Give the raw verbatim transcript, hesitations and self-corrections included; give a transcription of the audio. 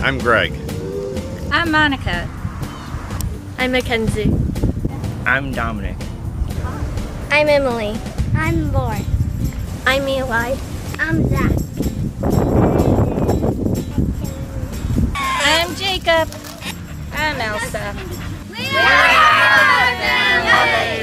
I'm Greg. I'm Monica. I'm Mackenzie. I'm Dominic. I'm Emily. I'm Lauren. I'm Eli. I'm Zach. I'm Jacob. I'm Elsa. We are the family.